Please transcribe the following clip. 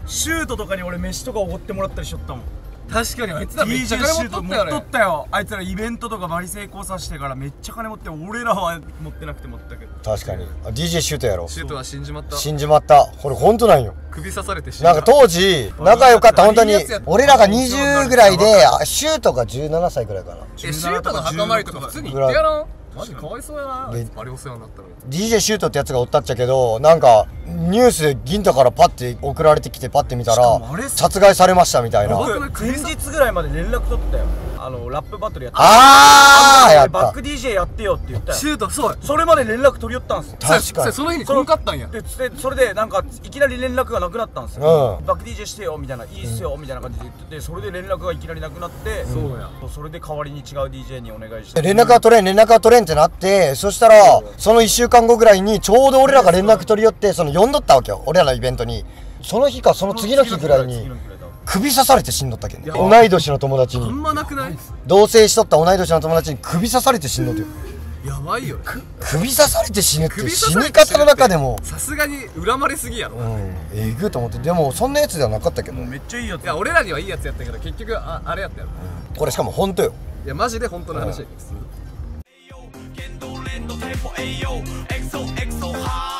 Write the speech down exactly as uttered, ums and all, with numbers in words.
シュートとかに俺飯とかおごってもらったりしよったもん。 確かにあいつらめっちゃ金持っとったよね。 持っとったよ。あいつらイベントとかバリ成功させてからめっちゃ金持って、俺らは持ってなくて持ったけど。 確かに ディージェー シュートやろ。 シュートは死んじまった。 死んじまった。これ本当なんよ。 首刺されて死んだ。 なんか当時仲良かった本当に。俺らがにじゅうぐらいで、シュートがじゅうななさいぐらいかな。 え、シュートの墓参りとか普通に行ってやらん。マジかわいそうやな。あれお世話になったのにディージェー シュートってやつがおったっちゃけど、なんかニュースで銀太からパッて送られてきてパッて見たら殺害されましたみたいな。 前日ぐらいまで連絡取ったよ。あのラップバトルやって、 ああやった。 バック ディージェー やってよって言ったよ。 シュート、そう、 それまで連絡取り寄ったんすよ。 確かにその日に来んかったんや。 でそれでなんかいきなり連絡がなくなったんですよ。バック ディージェー してよみたいな、いいっすよみたいな感じで言ってて、それで連絡がいきなりなくなって、 そうや、 それで代わりに違う ディージェー にお願いして、 連絡が取れん連絡が取れんってなって、そしたらそのいっしゅうかんごぐらいにちょうど俺らが連絡取り寄って、その呼んどったわけよ、俺らのイベントに。その日かその次の日ぐらいに首刺されて死んどったけんね。同い年の友達に、 あんまなくない？ 同棲しとった同い年の友達に首刺されて死んどってよ。 やばいよ。 首刺されて死ぬって死に方の中でもさすがに恨まれすぎやろ。 うん、えぐいと思って。でもそんなやつではなかったけど。 めっちゃいいやつ。 いや俺らにはいいやつやったけど結局 あ, あれやったよ、 うん、これしかも本当よ。 いやマジで本当の話。 うん